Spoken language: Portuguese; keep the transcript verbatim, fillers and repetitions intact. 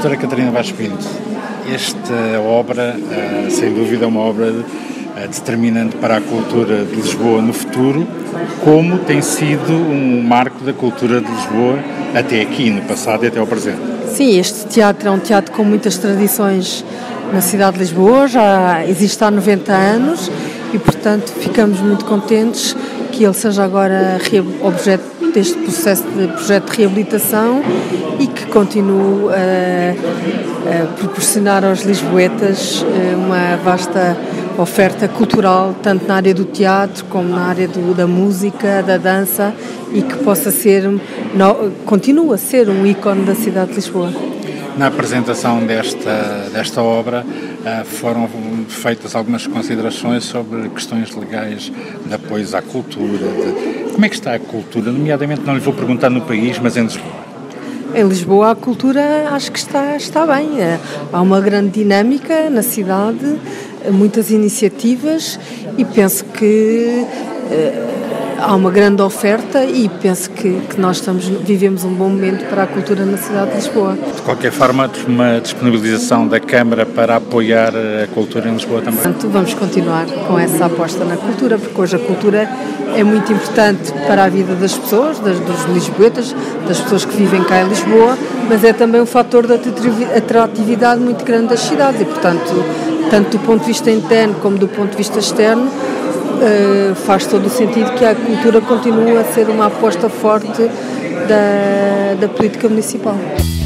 Doutora Catarina Vaz Pinto, esta obra, sem dúvida, é uma obra determinante para a cultura de Lisboa no futuro, como tem sido um marco da cultura de Lisboa até aqui, no passado e até ao presente. Sim, este teatro é um teatro com muitas tradições na cidade de Lisboa, já existe há noventa anos e, portanto, ficamos muito contentes que ele seja agora objeto deste processo de projeto de reabilitação e que continue a, a proporcionar aos lisboetas uma vasta oferta cultural, tanto na área do teatro como na área do, da música, da dança, e que possa ser, no, continue a ser um ícone da cidade de Lisboa. Na apresentação desta, desta obra foram feitas algumas considerações sobre questões legais de apoio à cultura. De, como é que está a cultura? Nomeadamente, não lhe vou perguntar no país, mas em Lisboa. Em Lisboa a cultura acho que está, está bem. Há uma grande dinâmica na cidade, muitas iniciativas e penso que há uma grande oferta e penso que, que nós estamos, vivemos um bom momento para a cultura na cidade de Lisboa. De qualquer forma, uma disponibilização da Câmara para apoiar a cultura em Lisboa também. Portanto, vamos continuar com essa aposta na cultura, porque hoje a cultura é muito importante para a vida das pessoas, das, dos lisboetas, das pessoas que vivem cá em Lisboa, mas é também um fator de atratividade muito grande das cidades e, portanto, tanto do ponto de vista interno como do ponto de vista externo, Uh, faz todo o sentido que a cultura continue a ser uma aposta forte da, da política municipal.